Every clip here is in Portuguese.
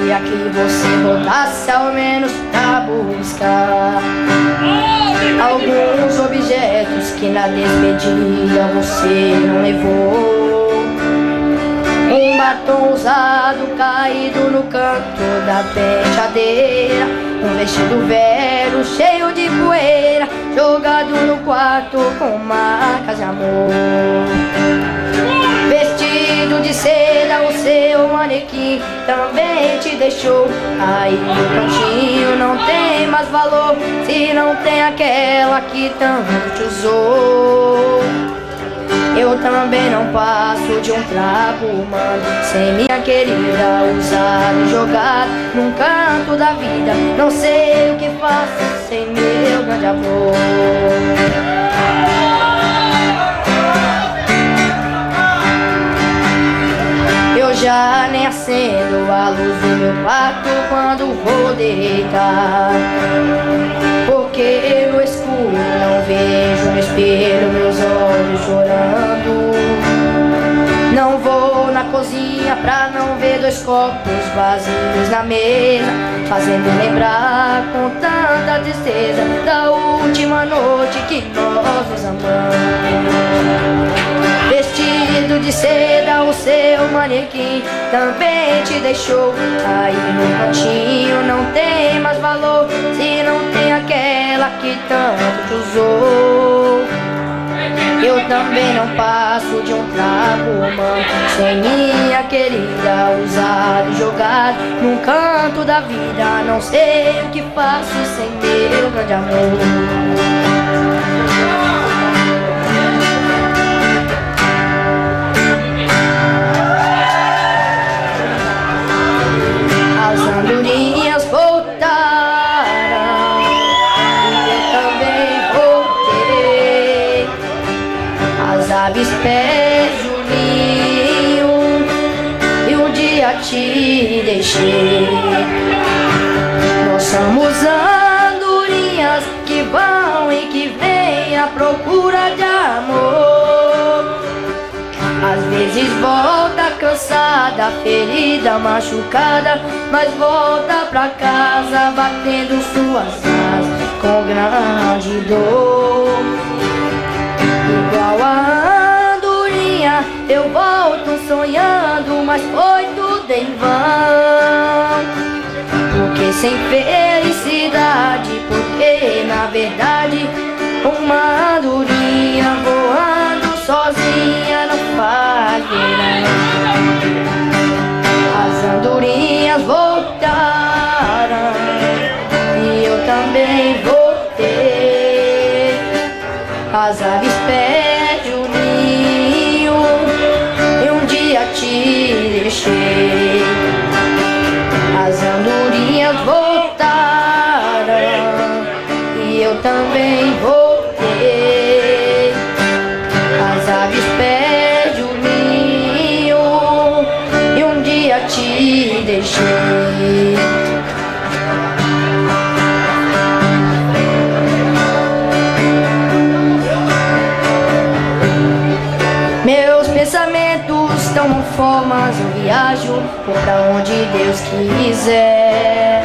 Queria que você voltasse ao menos pra buscar alguns objetos que na despedida você não levou. Um batom usado caído no canto da penteadeira, um vestido velho cheio de poeira jogado no quarto com marcas de amor. Vestido de seda, o seu manequim também te deixou. Aí no cantinho não tem mais valor se não tem aquela que tanto te usou. Eu também não passo de um trapo humano, sem minha querida, usado e jogado num canto da vida. Não sei o que faço sem meu grande amor. Eu já nem acendo a luz do meu quarto quando vou deitar, porque no escuro não vejo no espelho meus olhos chorando. Não vou na cozinha pra não ver dois copos vazios na mesa, fazendo lembrar com tanta tristeza da última noite que nós nos amamos. Vestido de seda, o seu manequim também te deixou. Aí no cantinho não tem mais valor se não tem aquela que tanto te usou. Eu também não passo de um trapo humano, sem minha querida, usado e jogado num canto da vida. Não sei o que faço sem meu grande amor. As andorinhas voltaram e eu também voltei. As aves pés o ninho e um dia te deixei. Nós somos andorinhas que vão e que vêm à procura de amor. Às vezes volta cansada, ferida, machucada, mas volta pra casa batendo suas asas com grande dor. Igual a andorinha eu volto sonhando, mas foi tudo em vão. Porque sem felicidade, porque na verdade uma andorinha voando sozinha não faz verão. As andorinhas voltaram e eu também voltei. As aves perdem o ninho e um dia te deixei. As andorinhas voltaram e eu também voltei. As aves perdem o ninho e um dia te deixei. Meus pensamentos tomam formas, eu viajo por pra onde Deus quiser.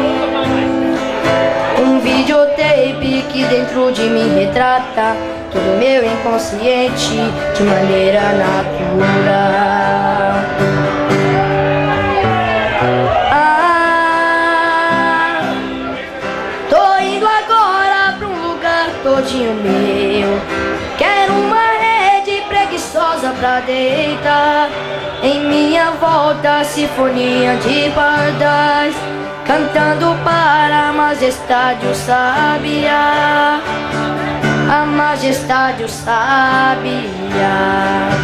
Um videotape que dentro de mim retrata todo meu inconsciente de maneira natural. Tô indo agora pra um lugar todinho meu. Quero uma rede preguiçosa pra deitar. Em minha volta, sinfonia de pardais, cantando para a majestade o sabiá. A majestade o sabiá.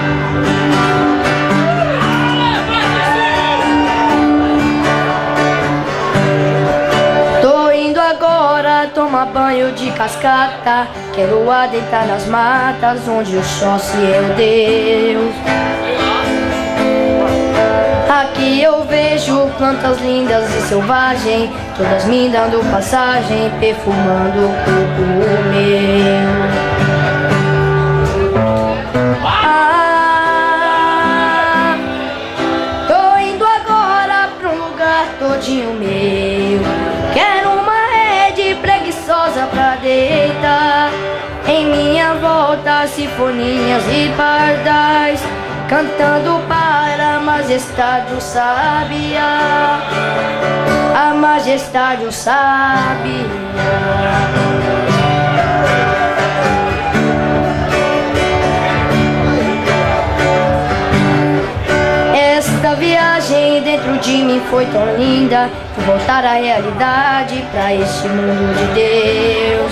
Tô indo agora tomar banho de cascata. Quero adentrar nas matas onde o sol se ergueu. Aqui eu vejo plantas lindas e selvagens, todas me dando passagem, perfumando o corpo meu. Tô indo agora pra um lugar tojinho meu. Quero uma rede preguiçosa pra deitar. Em minha volta, sinfoninhas e pardais, cantando para a majestade o sabiá. A majestade o sabiá. Esta viagem dentro de mim foi tão linda, de voltar à realidade, pra este mundo de Deus.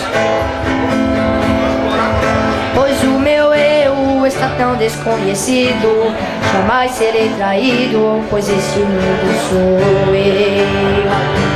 Pois o meu eu está tão desconhecido, jamais serei traído, pois este mundo sou eu.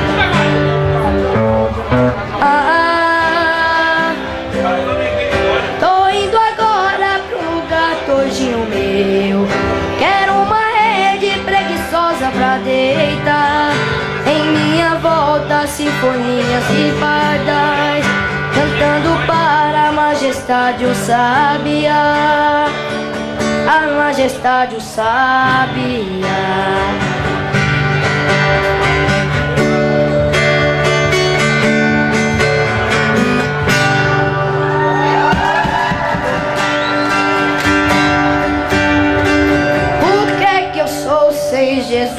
Tô indo agora pro lugar tojinho meu. Quero uma rede preguiçosa pra deitar. Em minha volta, sinfoninhas e pardais, cantando para a majestade o sabiá. A majestade o sabiá. Sem Jesus,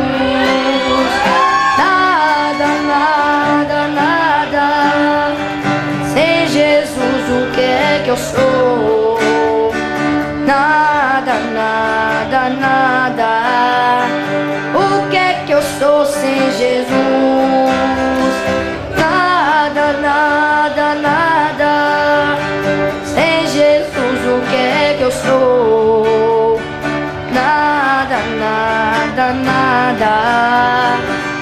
nada, nada, nada. Sem Jesus, o que é que eu sou? Nada, nada, nada. O que é que eu sou sem Jesus? Nada, nada, nada. Sem Jesus, o que é que eu sou? Nada, nada, nada.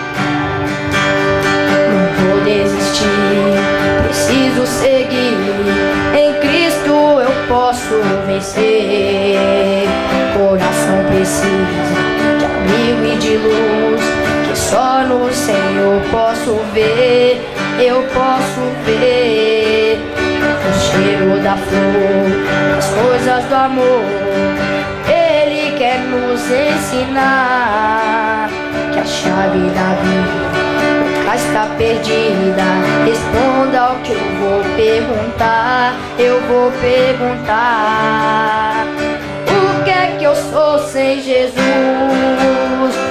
Não vou desistir, preciso seguir. Em Cristo eu posso vencer. Coração precisa de amigo e de luz, que só no Senhor posso ver. Eu posso ver o cheiro da flor, as coisas do amor. Ele quer nos ensinar que a chave da vida nunca está perdida. Responda ao que eu vou perguntar. Eu vou perguntar: o que é que eu sou sem Jesus?